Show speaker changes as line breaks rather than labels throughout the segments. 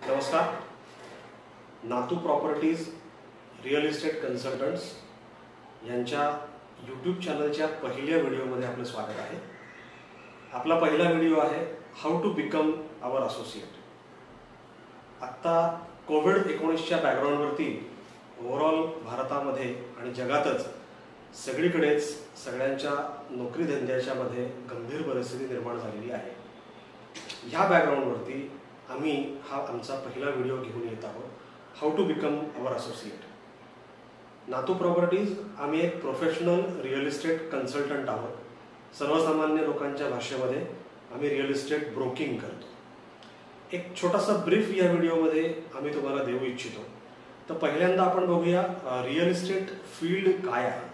नमस्कार. Natu properties real estate consultants यांच्या YouTube चॅनलच्या पहिल्या व्हिडिओमध्ये आपलं स्वागत आहे. आपला पहिला व्हिडिओ आहे how to become our associate. आत्ता कोविड-19च्या बॅकग्राऊंडवरती ओव्हरऑल भारतामध्ये आणि जगातच सगळीकडेच सगळ्यांच्या नोकरी धंद्याच्या मध्ये गंभीर परिस्थिती निर्माण झालेली आहे. ह्या बॅकग्राऊंडवरती आम्ही हा आमचा पहिला व्हिडिओ घेऊन येत आहोत, how to become our associate. Natu properties आम्ही एक प्रोफेशनल रिअल इस्टेट कन्सल्टंट आहोत. सर्वसामान्य लोकांच्या भाषेमध्ये आम्ही रिअल इस्टेट ब्रोकिंग करतो. एक छोटासा ब्रीफ या व्हिडिओमध्ये आम्ही तुम्हाला देऊ इच्छितो. तर पहिल्यांदा आपण बघूया रिअल इस्टेट फील्ड काय आहे.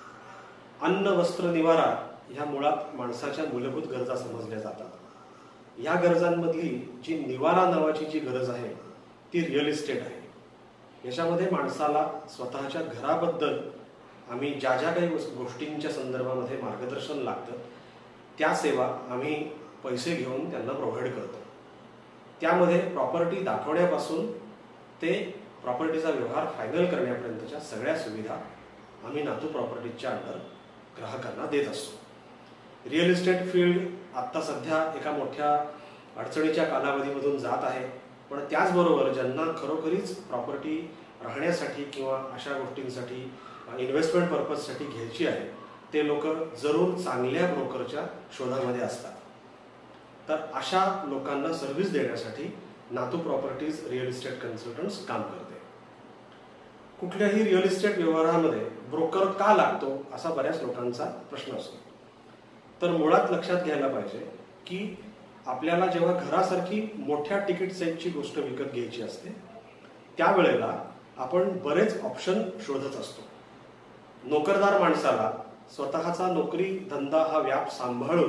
अन्न, वस्त्र, निवारा ह्या मुळात माणसाच्या मूलभूत गरजा समजल्या जातात. या गरजांमधली जी निवारा नावाची जी गरज आहे ती रिअल इस्टेट आहे. याच्यामध्ये माणसाला स्वतःच्या घराबद्दल आम्ही ज्या ज्या काही गोष्टींच्या संदर्भामध्ये मार्गदर्शन लागतं त्या सेवा आम्ही पैसे घेऊन त्यांना प्रोव्हाइड करतो. त्यामध्ये प्रॉपर्टी दाखवण्यापासून ते प्रॉपर्टीचा व्यवहार फायनल करण्यापर्यंतच्या सगळ्या सुविधा आम्ही नातू प्रॉपर्टीजच्या अंडर ग्राहकांना देत असतो. रिअल इस्टेट फील्ड आत्ता सध्या एका मोठ्या अडचणीच्या कालावधीमधून जात आहे. पण त्याचबरोबर ज्यांना खरोखरीच प्रॉपर्टी राहण्यासाठी किंवा अशा गोष्टींसाठी इन्व्हेस्टमेंट पर्पजसाठी घ्यायची आहे ते लोक जरूर चांगल्या ब्रोकरच्या शोधामध्ये असतात. तर अशा लोकांना सर्व्हिस देण्यासाठी नातू प्रॉपर्टीज रिअल इस्टेट कन्सल्टंट्स काम करते. कुठल्याही रिअल इस्टेट व्यवहारामध्ये ब्रोकर का लागतो असा बऱ्याच लोकांचा प्रश्न असतो. तर मुळात लक्षात घ्यायला पाहिजे की आपल्याला जेव्हा घरासारखी मोठ्या तिकीट साईजची गोष्ट विकत घ्यायची असते त्यावेळेला आपण बरेच ऑप्शन शोधत असतो. नोकरदार माणसाला स्वतःचा नोकरी धंदा हा व्याप सांभाळून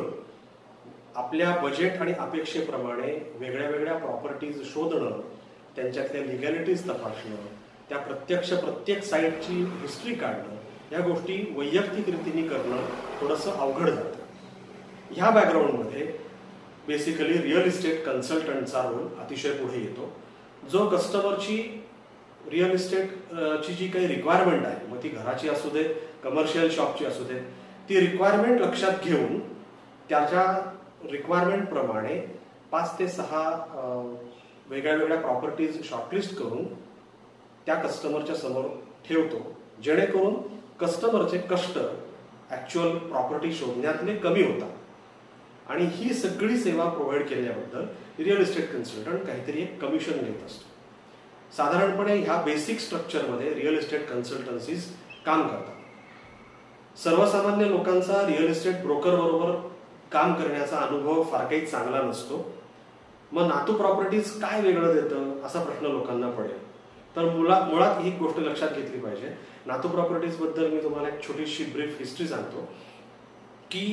आपल्या बजेट आणि अपेक्षेप्रमाणे वेगळ्या वेगळ्या प्रॉपर्टीज शोधणं, त्यांच्यातल्या लिगॅलिटीज तपासणं, त्या प्रत्येक साईटची हिस्ट्री काढणं या गोष्टी वैयक्तिक रीतीने करणं थोडंसं अवघड जातं. ह्या बॅकग्राऊंडमध्ये बेसिकली रिअल इस्टेट कन्सल्टंटचा रोल अतिशय पुढे येतो. जो कस्टमरची रिअल इस्टेटची जी काही रिक्वायरमेंट आहे, मग ती घराची असू दे, कमर्शियल शॉपची असू दे, ती रिक्वायरमेंट लक्षात घेऊन त्याच्या रिक्वायरमेंटप्रमाणे 5 ते 6 वेगळ्या वेगळ्या प्रॉपर्टीज शॉर्टलिस्ट करून त्या कस्टमरच्या समोर ठेवतो, जेणेकरून कस्टमरचे कष्ट ऍक्च्युअल प्रॉपर्टी शोधण्यातले कमी होतात. आणि ही सगळी सेवा प्रोव्हाइड केल्याबद्दल रिअल इस्टेट कन्सल्टंट काहीतरी एक कमिशन घेत असतो. साधारणपणे ह्या बेसिक स्ट्रक्चरमध्ये रिअल इस्टेट कन्सल्टन्सीज काम करतात. सर्वसामान्य लोकांचा रिअल इस्टेट ब्रोकर बरोबर काम करण्याचा अनुभव फार काही चांगला नसतो. मग नातू प्रॉपर्टीज काय वेगळं देतं असा प्रश्न लोकांना पडेल. तर मुळात ही गोष्ट लक्षात घेतली पाहिजे. नातू प्रॉपर्टीज बद्दल मी तुम्हाला एक छोटीशी ब्रीफ हिस्ट्री सांगतो की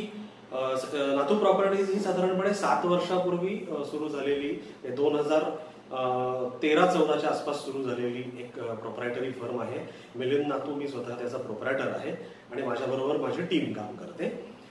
नातू प्रॉपर्टीज ही साधारणपणे 7 वर्षापूर्वी सुरू झालेली, 2013-14च्या आसपास सुरू झालेली एक प्रोप्रायटरी फर्म आहे. मिलिंद नातू, मी स्वतः त्याचा प्रोप्रायटर आहे आणि माझ्याबरोबर माझी टीम काम करते.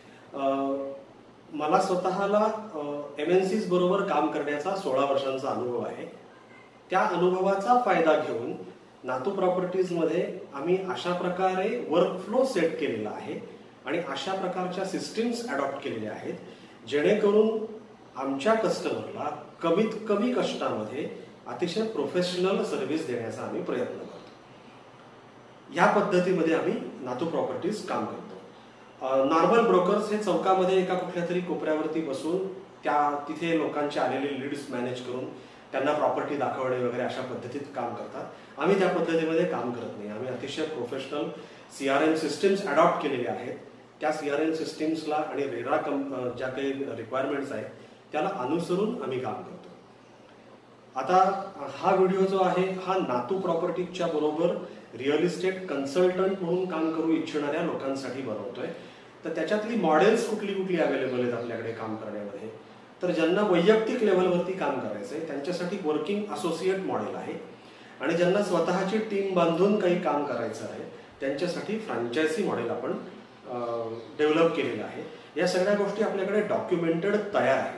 मला स्वतःला MNCs बरोबर काम करण्याचा 16 वर्षांचा अनुभव आहे. त्या अनुभवाचा फायदा घेऊन नातू प्रॉपर्टीजमध्ये आम्ही अशा प्रकारे वर्कफ्लो सेट केलेला आहे आणि अशा प्रकारच्या सिस्टीम्स अडॉप्ट केलेल्या आहेत जेणेकरून आमच्या कस्टमरला कमीत कमी कष्टामध्ये अतिशय प्रोफेशनल सर्व्हिस देण्याचा आम्ही प्रयत्न करतो. या पद्धतीमध्ये आम्ही नातू प्रॉपर्टीज काम करतो. नॉर्मल ब्रोकर्स हे चौकामध्ये एका कुठल्या तरी कोपऱ्यावरती बसून तिथे लोकांचे आलेले लीड्स मॅनेज करून त्यांना प्रॉपर्टी दाखवणे वगैरे अशा पद्धतीत काम करतात. आम्ही त्या पद्धतीमध्ये काम करत नाही. आम्ही अतिशय प्रोफेशनल CRM सिस्टीम्स अडॉप्ट केलेल्या आहेत. त्या CRM सिस्टीम्सला आणि रेरा ज्या काही रिक्वायरमेंट्स आहेत त्याला अनुसरून आम्ही काम करतो. आता हा व्हिडिओ जो आहे हा नातू प्रॉपर्टीजच्या बरोबर रिअल इस्टेट कन्सल्टंट म्हणून काम करू इच्छिणाऱ्या लोकांसाठी बनवतोय. तर त्याच्यातली मॉडेल्स कुठली अवेलेबल आहेत आपल्याकडे काम करण्यामध्ये. तर ज्यांना वैयक्तिक लेव्हलवरती काम करायचंय त्यांच्यासाठी वर्किंग असोसिएट मॉडेल आहे आणि ज्यांना स्वतःची टीम बांधून काही काम करायचं आहे त्यांच्यासाठी फ्रँचायझी मॉडेल आपण डेव्हलप केलेलं आहे. या सगळ्या गोष्टी आपल्याकडे डॉक्युमेंटेड तयार आहे.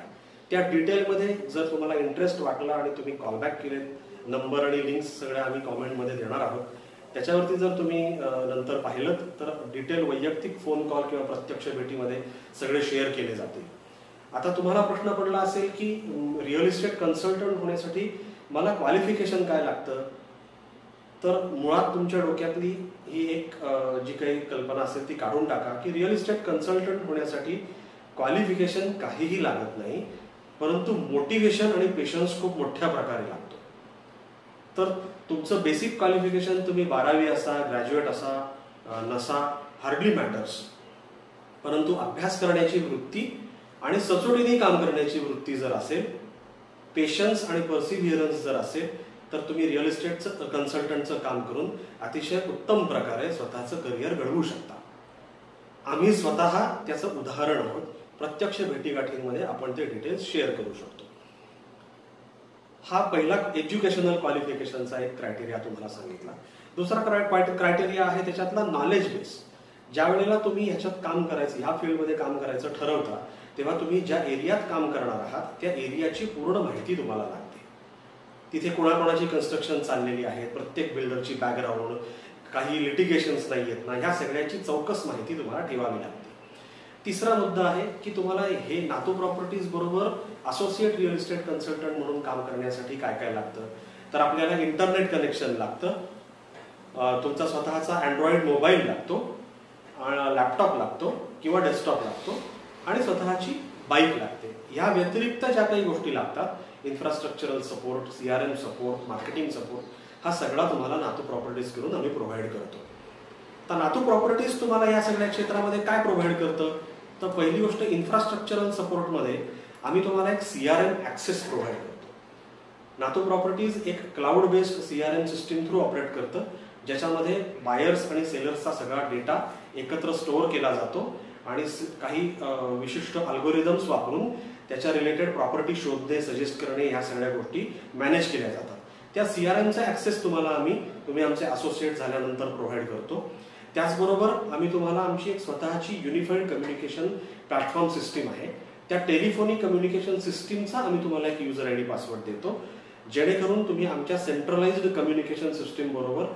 त्या डिटेलमध्ये जर तुम्हाला इंटरेस्ट वाटला आणि तुम्ही कॉलबॅक केले, नंबर आणि लिंक्स सगळ्या आम्ही कॉमेंटमध्ये देणार आहोत, त्याच्यावरती जर तुम्ही नंतर पाहिलं तर डिटेल वैयक्तिक फोन कॉल किंवा प्रत्यक्ष भेटीमध्ये सगळे शेअर केले जातील. आता तुम्हाला प्रश्न पडला असेल की रिअल इस्टेट कन्सल्टंट होण्यासाठी मला क्वालिफिकेशन काय लागतं. तर मुळात तुमच्या डोक्यातली ही एक जी काही कल्पना असेल ती काढून टाका की रिअल इस्टेट कन्सल्टंट होण्यासाठी क्वालिफिकेशन काहीही लागत नाही, परंतु मोटिवेशन आणि पेशन्स खूप मोठ्या प्रकारे लागतो. तर तुमचं बेसिक क्वालिफिकेशन तुम्ही 12वी असा, ग्रॅज्युएट असा नसा, हार्डली मॅटर्स, परंतु अभ्यास करण्याची वृत्ती आणि सचोटीने काम करण्याची वृत्ती जर असेल, पेशन्स आणि पर्सिव्हिअरन्स जर असेल, तर तुम्ही रिअल इस्टेटचं कन्सल्टंटचं काम करून अतिशय उत्तम प्रकारे स्वतःचं करिअर घडवू शकता. आम्ही स्वतः त्याचं उदाहरण आहोत. प्रत्यक्ष भेटीगाठींमध्ये आपण ते डिटेल्स शेअर करू शकतो. हा पहिला एज्युकेशनल क्वालिफिकेशनचा एक क्रायटेरिया तुम्हाला सांगितला. दुसरा क्रायटेरिया आहे त्याच्यातला नॉलेज बेस. ज्या वेळेला तुम्ही ह्याच्यात काम करायचं, ह्या फील्डमध्ये काम करायचं ठरवता, तेव्हा तुम्ही ज्या एरियात काम करणार आहात त्या एरियाची पूर्ण माहिती तुम्हाला लागते. तिथे कोणाकोणाची कन्स्ट्रक्शन चाललेली आहे, प्रत्येक बिल्डरची बॅकग्राऊंड, काही लिटिगेशन्स नाही आहेत ना, ह्या सगळ्याची चौकस माहिती तुम्हाला ठेवावी लागते. तिसरा मुद्दा आहे की तुम्हाला हे नातू प्रॉपर्टीज बरोबर असोसिएट रिअल इस्टेट कन्सल्टंट म्हणून काम करण्यासाठी काय काय लागतं. तर आपल्याला इंटरनेट कनेक्शन लागतं, तुमचा स्वतःचा अँड्रॉइड मोबाईल लागतो, लॅपटॉप लागतो किंवा डेस्कटॉप लागतो आणि स्वतःची बाईक लागते. या व्यतिरिक्त ज्या काही गोष्टी लागतात, infrastructural support, CRM support, marketing support, हा सगळा तुम्हाला नातू प्रॉपर्टीज करून आम्ही प्रोव्हाइड करतो. तर नातू प्रॉपर्टीज तुम्हाला या सगळ्या क्षेत्रामध्ये काय प्रोव्हाइड करतं. तर पहिली गोष्ट, इन्फ्रास्ट्रक्चरल सपोर्टमध्ये आम्ही तुम्हाला एक CRM ॲक्सेस प्रोव्हाइड करतो. नातू प्रॉपर्टीज एक cloud based CRM system through operate करतं, ज्याच्यामध्ये बायर्स आणि सेलर्सचा सगळा डेटा एकत्र स्टोअर केला जातो आणि काही विशिष्ट अल्गोरिदम्स वापरून त्याच्या रिलेटेड प्रॉपर्टी शोधणे, सजेस्ट करणे, ह्या सगळ्या गोष्टी मॅनेज केल्या जातात. त्या CRMचा ॲक्सेस तुम्ही आमचे असोसिएट झाल्यानंतर प्रोव्हाइड करतो. त्याचबरोबर आम्ही तुम्हाला आमची एक स्वतःची युनिफाईड कम्युनिकेशन प्लॅटफॉर्म सिस्टीम आहे. त्या टेलिफोनिक कम्युनिकेशन सिस्टीमचा आम्ही तुम्हाला एक युजर ID पासवर्ड देतो, जेणेकरून तुम्ही आमच्या सेंट्रलाइज्ड कम्युनिकेशन सिस्टीम बरोबर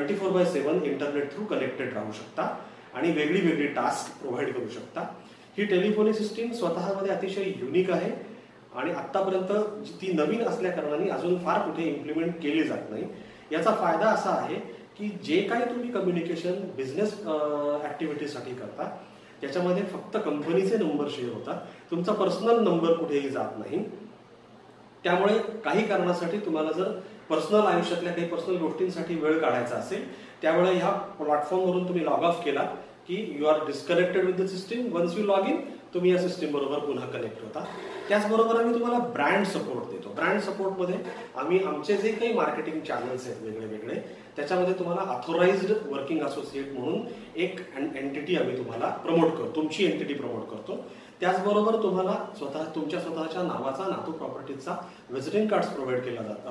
24/7 इंटरनेट थ्रू कनेक्टेड राहू शकता आणि वेगळी वेगळी टास्क प्रोव्हाइड करू शकता. ही टेलिफोनिक सिस्टीम स्वतःमध्ये अतिशय युनिक आहे आणि आतापर्यंत ती नवीन असल्या कारणाने अजून फार कुठे इम्प्लिमेंट केली जात नाही. याचा फायदा असा आहे की जे काही तुम्ही कम्युनिकेशन बिझनेस ऍक्टिव्हिटीसाठी करता त्याच्यामध्ये फक्त कंपनीचे नंबर शेअर होतात, तुमचा पर्सनल नंबर कुठेही जात नाही. त्यामुळे काही कारणासाठी तुम्हाला जर पर्सनल आयुष्यातल्या काही पर्सनल गोष्टींसाठी वेळ काढायचा असेल, त्यावेळेला ह्या प्लॅटफॉर्मवरून तुम्ही लॉग ऑफ केला की you are disconnected with the system. Once you log in, तुम्ही या सिस्टीम बरोबर पुन्हा कनेक्ट होता. त्याचबरोबर आम्ही तुम्हाला ब्रँड सपोर्ट देतो. ब्रँड सपोर्टमध्ये आम्ही आमचे जे काही मार्केटिंग चॅनल्स आहेत वेगळे वेगळे, त्याच्यामध्ये तुम्हाला ऑथोराइज्ड वर्किंग असोसिएट म्हणून एक एंटिटी आम्ही तुम्हाला प्रमोट करतो, तुमची एंटिटी प्रमोट करतो. त्याचबरोबर तुम्हाला तुमच्या स्वतःच्या नावाचा नातू प्रॉपर्टीचा व्हिजिटिंग कार्ड्स प्रोव्हाइड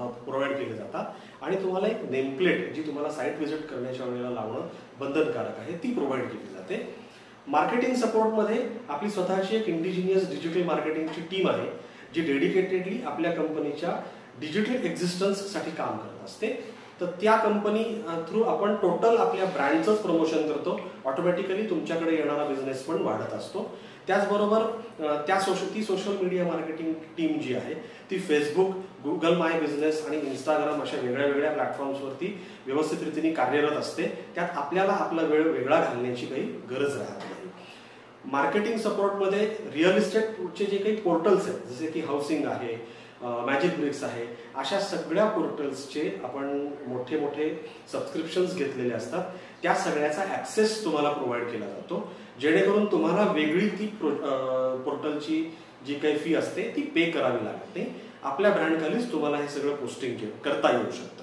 केले जातात आणि तुम्हाला एक नेमप्लेट जी तुम्हाला साईट व्हिजिट करण्याच्या वेळेला लावणं बंधनकारक आहे ती प्रोव्हाइड केली जाते. मार्केटिंग सपोर्टमध्ये आपली स्वतःची एक इंडिजिनियस डिजिटल मार्केटिंगची टीम आहे, जी डेडिकेटेडली आपल्या कंपनीच्या डिजिटल एक्झिस्टन्ससाठी काम करत असते. तर त्या कंपनी थ्रू आपण टोटल आपल्या ब्रँडचंच प्रमोशन करतो. ऑटोमॅटिकली तुमच्याकडे येणारा बिझनेस पण वाढत असतो. त्याचबरोबर ती सोशल मीडिया मार्केटिंग टीम जी आहे ती फेसबुक, गुगल माय बिझनेस आणि इंस्टाग्राम अशा वेगळ्या वेगळ्या प्लॅटफॉर्म्सवरती व्यवस्थित रीतीने कार्यरत असते. त्यात आपल्याला आपला वेळ वेगळा घालण्याची काही गरज राहत नाही. मार्केटिंग सपोर्टमध्ये रिअल इस्टेटचे जे काही पोर्टल्स आहेत, जसे की हाऊसिंग आहे, मॅजिक ब्रिक्स आहे, अशा सगळ्या पोर्टल्सचे आपण मोठे मोठे सबस्क्रिप्शन्स घेतलेले असतात. त्या सगळ्याचा ॲक्सेस तुम्हाला प्रोव्हाइड केला जातो, जेणेकरून तुम्हाला वेगळी ती पोर्टलची जी काही फी असते ती पे करावी लागत नाही. आपल्या ब्रँडखालीच तुम्हाला हे सगळं पोस्टिंग करता येऊ शकतं.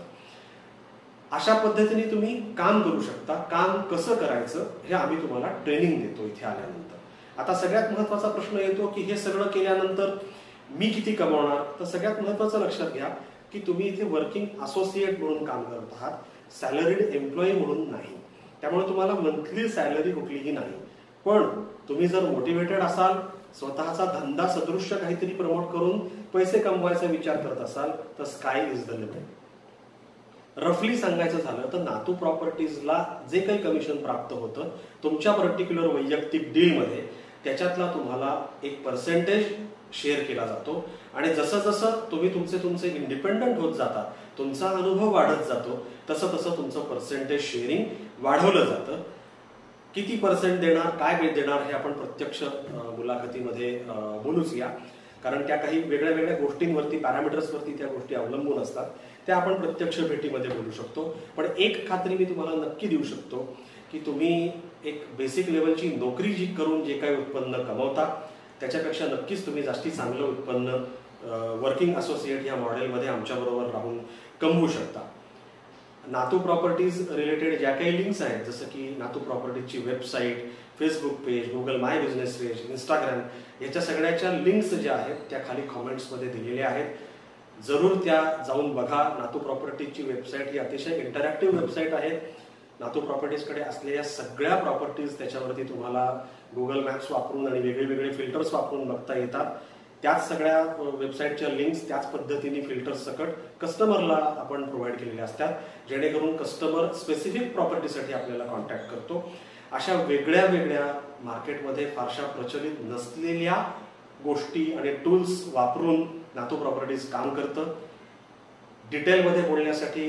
अशा पद्धतीने तुम्ही काम करू शकता. काम कसं करायचं हे आम्ही तुम्हाला ट्रेनिंग देतो इथे आल्यानंतर. आता सगळ्यात महत्त्वाचा प्रश्न येतो की हे सगळं केल्यानंतर मी किती कमवणार. तर सगळ्यात महत्त्वाचं लक्षात घ्या की तुम्ही इथे वर्किंग असोसिएट म्हणून काम करत आहात, सॅलरीड एम्प्लॉई म्हणून नाही. त्यामुळे तुम्हाला मंथली सॅलरी कुठलीही नाही. पण तुम्ही जर मोटिवेटेड असाल, स्वतःचा धंदा सदृश्य काहीतरी प्रमोट करून पैसे कमवायचा विचार करत असाल तर स्काय इज द लिमिट. रफली सांगायचं झालं तर नातू प्रॉपर्टीजला जे काही कमिशन प्राप्त होतं तुमच्या पर्टिक्युलर वैयक्तिक डीलमध्ये त्याच्यातला तुम्हाला एक पर्सेंटेज शेअर केला जातो. आणि जसं जसं तुम्ही तुमचे इंडिपेंडंट होत जाता, तुमचा अनुभव वाढत जातो, तसं तसं तुमचं पर्सेंटेज शेअरिंग वाढवलं जातं. किती पर्सेंट देणार, काय देणार हे आपण प्रत्यक्ष मुलाखतीमध्ये बोलूच या, कारण त्या काही वेगळ्या वेगळ्या गोष्टींवरती, पॅरामीटर्सवरती त्या गोष्टी अवलंबून असतात. त्या आपण प्रत्यक्ष भेटीमध्ये बोलू शकतो. पण एक खात्री मी तुम्हाला नक्की देऊ शकतो की तुम्ही एक बेसिक लेवलची नोकरी जी करून जे काही उत्पन्न कमवता त्याच्यापेक्षा नक्कीच तुम्ही जास्ती चांगलं उत्पन्न वर्किंग असोसिएट या मॉडेलमध्ये आमच्याबरोबर राहून कमवू शकता. नातू प्रॉपर्टीज रिलेटेड ज्या काही लिंक्स आहेत, जसं की नातू प्रॉपर्टीजची वेबसाईट, Facebook page, Google my business page, Instagram, याच्या सगळ्याच्या लिंक्स ज्या आहेत त्या खाली कॉमेंट्समध्ये दिलेल्या आहेत. जरूर त्या जाऊन बघा. नातू प्रॉपर्टीजची वेबसाईट ही अतिशय इंटरॅक्टिव्ह वेबसाईट आहे. नातू प्रॉपर्टीजकडे असलेल्या सगळ्या प्रॉपर्टीज त्याच्यावरती तुम्हाला गुगल मॅप्स वापरून आणि वेगळे फिल्टर्स वापरून बघता येतात. त्याच सगळ्या वेबसाईटच्या लिंक्स त्याच पद्धतीने फिल्टर्स सकट कस्टमरला आपण प्रोव्हाइड केलेल्या असतात, जेणेकरून कस्टमर स्पेसिफिक प्रॉपर्टीसाठी आपल्याला कॉन्टॅक्ट करतो. अशा वेगळ्या वेगळ्या मार्केटमध्ये फारशा प्रचलित नसलेल्या गोष्टी आणि टूल्स वापरून नातू प्रॉपर्टीज काम करतं. डिटेलमध्ये बोलण्यासाठी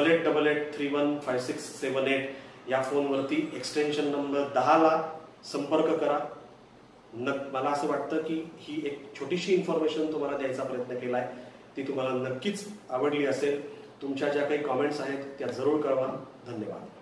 8888315678 या फोनवरती एक्सटेन्शन नंबर 10ला संपर्क करा. मला असं वाटतं की ही एक छोटीशी इन्फॉर्मेशन तुम्हाला द्यायचा प्रयत्न केलाय, ती तुम्हाला नक्कीच आवडली असेल. तुमच्या ज्या काही कॉमेंट्स आहेत त्या जरूर कळवा. धन्यवाद.